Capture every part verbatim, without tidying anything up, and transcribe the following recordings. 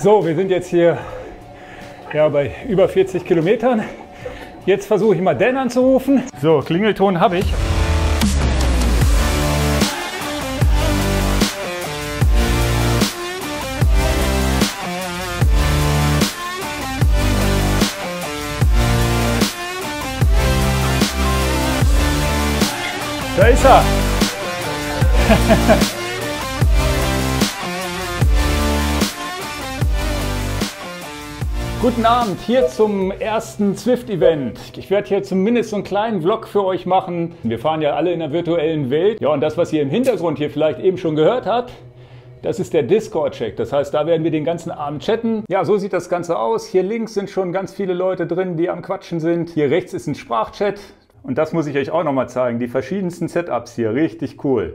So, wir sind jetzt hier ja, bei über vierzig Kilometern. Jetzt versuche ich mal Dan anzurufen. So, Klingelton habe ich. Da ist er! Guten Abend, hier zum ersten Zwift-Event. Ich werde hier zumindest so einen kleinen Vlog für euch machen. Wir fahren ja alle in der virtuellen Welt. Ja, und das, was ihr im Hintergrund hier vielleicht eben schon gehört habt, das ist der Discord-Check. Das heißt, da werden wir den ganzen Abend chatten. Ja, so sieht das Ganze aus. Hier links sind schon ganz viele Leute drin, die am Quatschen sind. Hier rechts ist ein Sprachchat. Und das muss ich euch auch nochmal zeigen. Die verschiedensten Setups hier, richtig cool.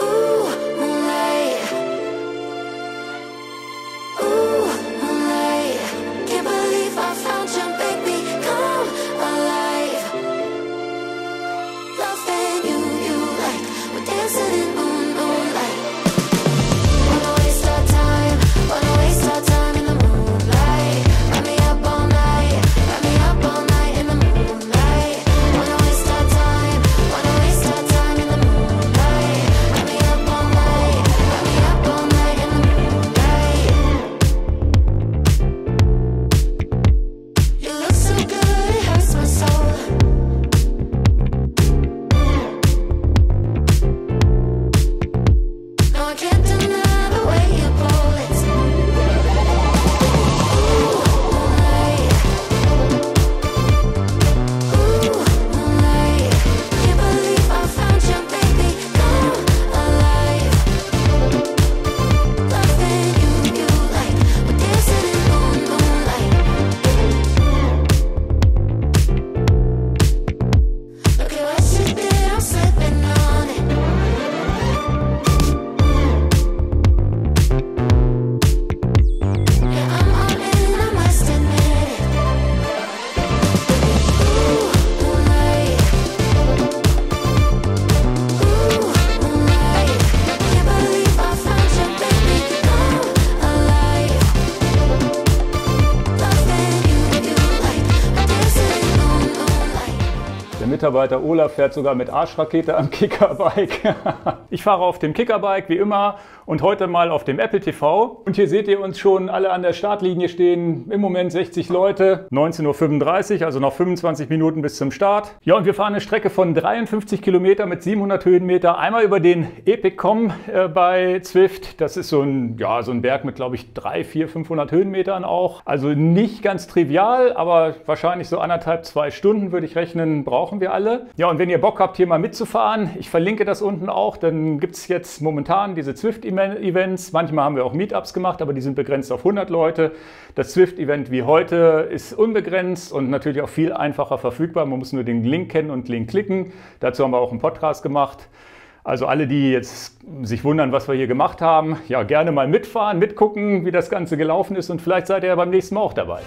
Mitarbeiter Olaf fährt sogar mit Arschrakete am Kickerbike. Ich fahre auf dem Kickerbike wie immer und heute mal auf dem Apple T V. Und hier seht ihr uns schon alle an der Startlinie stehen. Im Moment sechzig Leute, neunzehn Uhr fünfunddreißig, also noch fünfundzwanzig Minuten bis zum Start. Ja, und wir fahren eine Strecke von dreiundfünfzig Kilometern mit siebenhundert Höhenmeter. Einmal über den Epicom äh, bei Zwift. Das ist so ein, ja, so ein Berg mit, glaube ich, dreihundert, vierhundert, fünfhundert Höhenmetern auch. Also nicht ganz trivial, aber wahrscheinlich so anderthalb, zwei Stunden würde ich rechnen, brauchen wir alle. Ja, und wenn ihr Bock habt, hier mal mitzufahren, ich verlinke das unten auch, dann gibt es jetzt momentan diese Zwift-Events. Manchmal haben wir auch Meetups gemacht, aber die sind begrenzt auf hundert Leute. Das Zwift-Event wie heute ist unbegrenzt und natürlich auch viel einfacher verfügbar. Man muss nur den Link kennen und Link klicken. Dazu haben wir auch einen Podcast gemacht. Also alle, die jetzt sich wundern, was wir hier gemacht haben, ja, gerne mal mitfahren, mitgucken, wie das Ganze gelaufen ist und vielleicht seid ihr ja beim nächsten Mal auch dabei.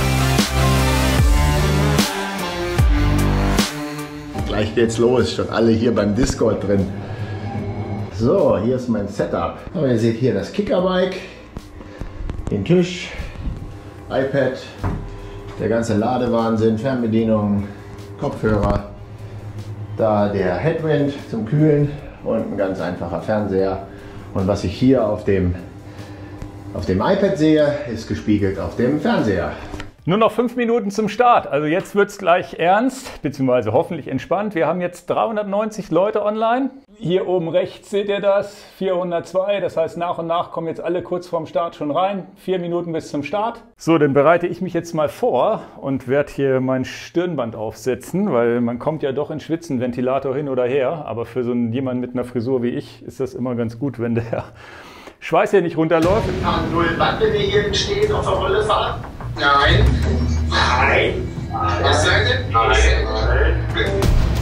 Gleich geht's los, schon alle hier beim Discord drin. So, hier ist mein Setup. Aber ihr seht hier das Kickerbike, den Tisch, iPad, der ganze Ladewahnsinn, Fernbedienung, Kopfhörer, da der Headwind zum Kühlen und ein ganz einfacher Fernseher. Und was ich hier auf dem, auf dem iPad sehe, ist gespiegelt auf dem Fernseher. Nur noch fünf Minuten zum Start, also jetzt wird es gleich ernst, beziehungsweise hoffentlich entspannt. Wir haben jetzt dreihundertneunzig Leute online. Hier oben rechts seht ihr das, vierhundertzwei, das heißt nach und nach kommen jetzt alle kurz vorm Start schon rein. Vier Minuten bis zum Start. So, dann bereite ich mich jetzt mal vor und werde hier mein Stirnband aufsetzen, weil man kommt ja doch in Schwitzen, Ventilator hin oder her. Aber für so einen, jemanden mit einer Frisur wie ich ist das immer ganz gut, wenn der Schweiß hier nicht runterläuft. null Watt, wenn wir hier stehen auf der Rolle fahren? Nein. Nein. Was sagt ihr? Nein. Nein.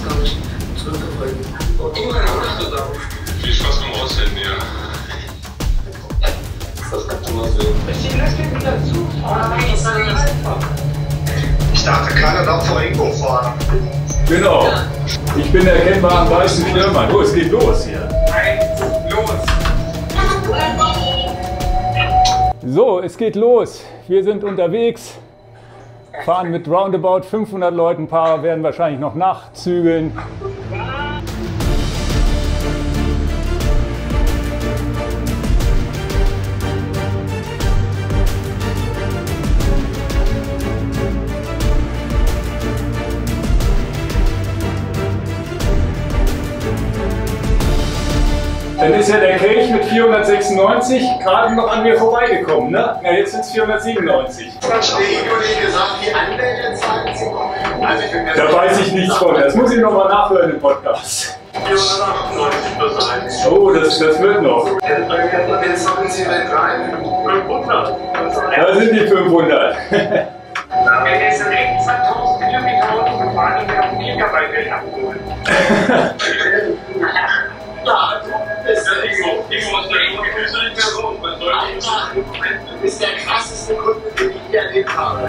Viel Spaß beim Aussehen, ja. Das kannst du mal sehen. Ich dachte, keiner darf vor Ingo fahren. Genau. Ich bin erkennbar am weißen Stirnband. Oh, es geht los hier. Nein, los. So, es geht los. Wir sind unterwegs, fahren mit roundabout fünfhundert Leuten, ein paar werden wahrscheinlich noch nachzügeln. Dann ist ja der Kelch mit vierhundertsechsundneunzig gerade noch an mir vorbeigekommen, ne? Ja, jetzt sind es vierhundertsiebenundneunzig. Verstehe ich nur nicht gesagt, die Anmeldezahlen sind. Also ich bin mir Da weiß ich nichts von. Das muss ich nochmal nachhören im Podcast. vierhundertachtundneunzig plus eins. Oh, das, das wird noch. Jetzt sollten Sie mit rein. fünfhundert. Da sind die fünfhundert. Wir sind echt zweitausend Kilometer Auto gefahren und wir haben Gigabyte abgeholt. Ja, das ist Ingo, Ingo, was der Ingo, ich will nicht mehr so. Was soll ich? Du bist der krasseste Kunde, den ich hier erlebt habe.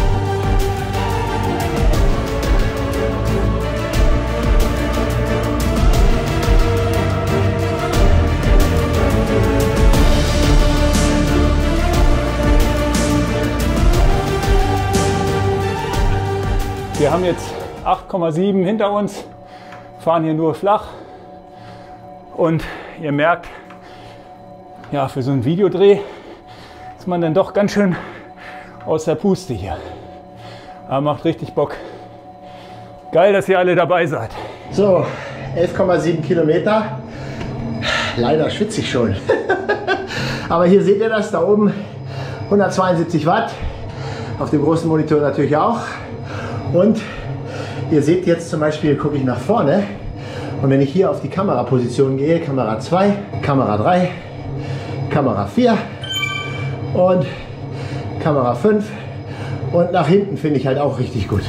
Wir haben jetzt acht Komma sieben hinter uns, fahren hier nur flach. Und ihr merkt, ja, für so einen Videodreh ist man dann doch ganz schön aus der Puste hier. Aber macht richtig Bock. Geil, dass ihr alle dabei seid. So, elf Komma sieben Kilometer. Leider schwitze ich schon. Aber hier seht ihr das, da oben hundertzweiundsiebzig Watt. Auf dem großen Monitor natürlich auch. Und ihr seht jetzt zum Beispiel, gucke ich nach vorne. Und wenn ich hier auf die Kameraposition gehe, Kamera zwei, Kamera drei, Kamera vier und Kamera fünf und nach hinten finde ich halt auch richtig gut.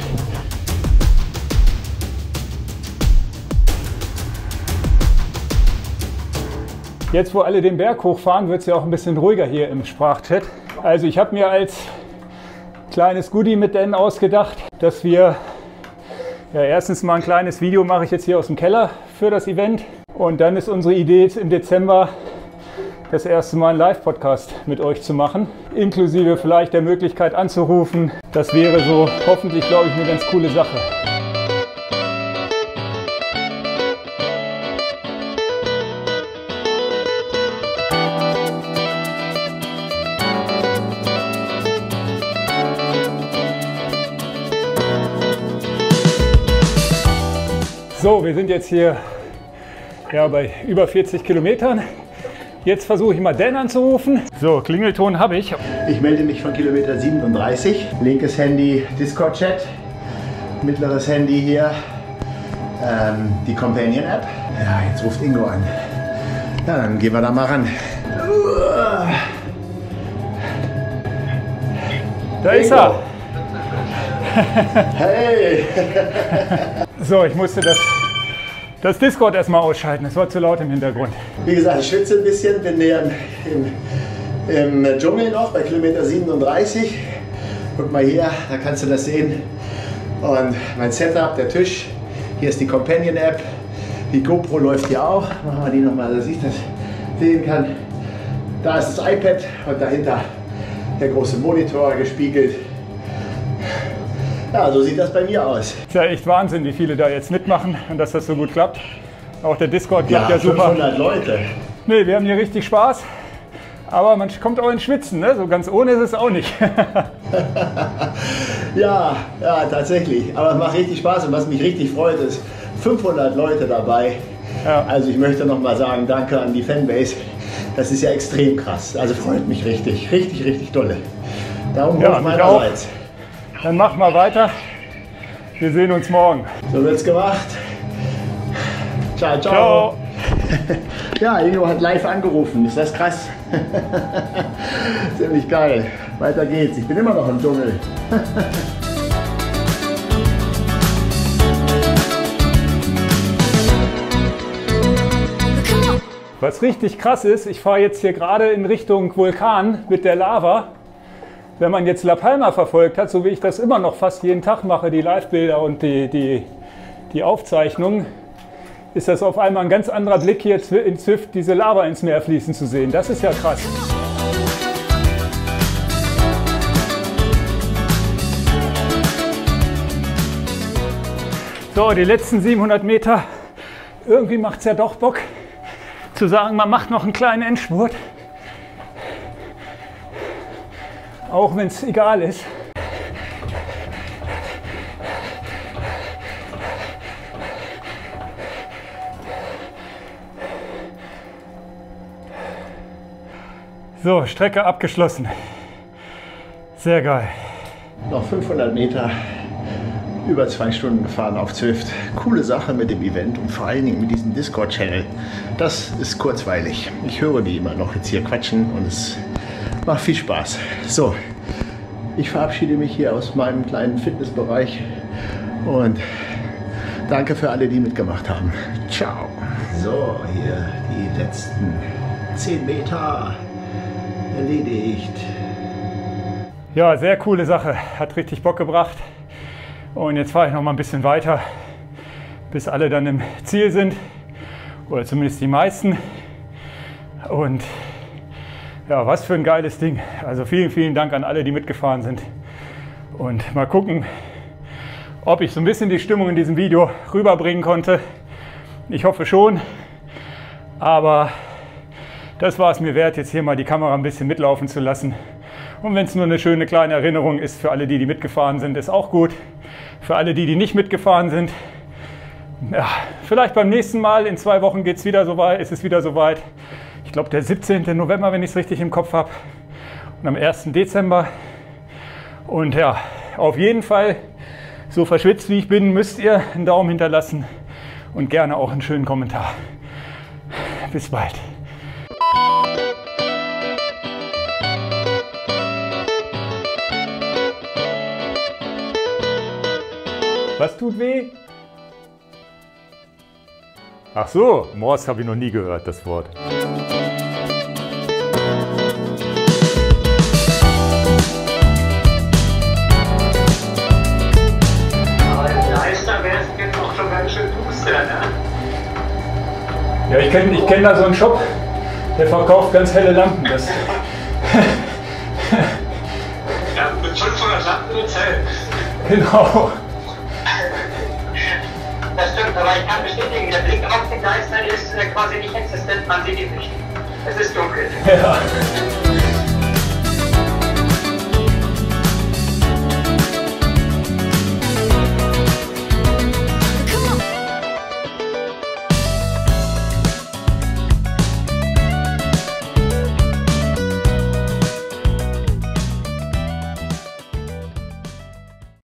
Jetzt, wo alle den Berg hochfahren, wird es ja auch ein bisschen ruhiger hier im Sprachchat. Also ich habe mir als kleines Goodie mit denen ausgedacht, dass wir ja, erstens mal ein kleines Video mache ich jetzt hier aus dem Keller für das Event. Und dann ist unsere Idee im Dezember das erste Mal einen Live-Podcast mit euch zu machen. Inklusive vielleicht der Möglichkeit anzurufen. Das wäre so hoffentlich, glaube ich, eine ganz coole Sache. So, wir sind jetzt hier ja, bei über vierzig Kilometern. Jetzt versuche ich mal Dan anzurufen. So, Klingelton habe ich. Ich melde mich von Kilometer siebenunddreißig. Linkes Handy Discord-Chat. Mittleres Handy hier ähm, die Companion-App. Ja, jetzt ruft Ingo an. Ja, dann gehen wir da mal ran. Da ist er. Hey! So, ich musste das, das Discord erstmal ausschalten. Es war zu laut im Hintergrund. Wie gesagt, ich schwitze ein bisschen, bin näher im, im, im Dschungel noch bei Kilometer siebenunddreißig. Guck mal hier, da kannst du das sehen. Und mein Setup, der Tisch. Hier ist die Companion-App. Die GoPro läuft hier auch. Machen wir die nochmal, dass ich das sehen kann. Da ist das iPad und dahinter der große Monitor gespiegelt. Ja, so sieht das bei mir aus. Ist ja echt Wahnsinn, wie viele da jetzt mitmachen und dass das so gut klappt. Auch der Discord klappt ja, ja super. fünfhundert Leute. Nee, wir haben hier richtig Spaß. Aber man kommt auch ins Schwitzen, ne? So ganz ohne ist es auch nicht. ja, ja, tatsächlich. Aber es macht richtig Spaß und was mich richtig freut, ist fünfhundert Leute dabei. Ja. Also ich möchte noch mal sagen, danke an die Fanbase. Das ist ja extrem krass. Also freut mich richtig, richtig, richtig dolle. Daumen hoch meinerseits. Dann mach mal weiter. Wir sehen uns morgen. So wird's gemacht. Ciao, ciao. Ciao. Ja, Ingo hat live angerufen. Ist das krass? Ziemlich geil. Weiter geht's. Ich bin immer noch im Dschungel. Was richtig krass ist, ich fahre jetzt hier gerade in Richtung Vulkan mit der Lava. Wenn man jetzt La Palma verfolgt hat, so wie ich das immer noch fast jeden Tag mache, die Live-Bilder und die, die, die Aufzeichnungen, ist das auf einmal ein ganz anderer Blick hier in Zwift, diese Lava ins Meer fließen zu sehen. Das ist ja krass. So, die letzten siebenhundert Meter. Irgendwie macht es ja doch Bock zu sagen, man macht noch einen kleinen Endspurt. Auch wenn es egal ist. So, Strecke abgeschlossen. Sehr geil. Noch fünfhundert Meter, über zwei Stunden gefahren auf Zwift. Coole Sache mit dem Event und vor allen Dingen mit diesem Discord-Channel. Das ist kurzweilig. Ich höre die immer noch jetzt hier quatschen und es macht viel Spaß. So, ich verabschiede mich hier aus meinem kleinen Fitnessbereich und danke für alle, die mitgemacht haben. Ciao. So, hier die letzten zehn Meter erledigt. Ja, sehr coole Sache. Hat richtig Bock gebracht. Und jetzt fahre ich noch mal ein bisschen weiter, bis alle dann im Ziel sind. Oder zumindest die meisten. Und ja, was für ein geiles Ding. Also vielen, vielen Dank an alle, die mitgefahren sind. Und mal gucken, ob ich so ein bisschen die Stimmung in diesem Video rüberbringen konnte. Ich hoffe schon. Aber das war es mir wert, jetzt hier mal die Kamera ein bisschen mitlaufen zu lassen. Und wenn es nur eine schöne kleine Erinnerung ist für alle, die, die mitgefahren sind, ist auch gut. Für alle, die, die nicht mitgefahren sind, ja, vielleicht beim nächsten Mal, in zwei Wochen geht's wieder so weit, ist es wieder soweit. Ich glaube, der siebzehnten November, wenn ich es richtig im Kopf habe. Und am ersten Dezember. Und ja, auf jeden Fall, so verschwitzt wie ich bin, müsst ihr einen Daumen hinterlassen und gerne auch einen schönen Kommentar. Bis bald. Was tut weh? Ach so, Morse habe ich noch nie gehört, das Wort. Aber im Leister wäre es jetzt auch schon ganz schön duster, ne? Ja, ich kenne ich kenn da so einen Shop, der verkauft ganz helle Lampen. Das Ja, mit fünfhundert Lampen im Zelt. genau. Das stimmt, aber ich kann bestätigen, der Blick auf den Geister ist quasi nicht existent, man sieht ihn nicht. Es ist dunkel. Ja.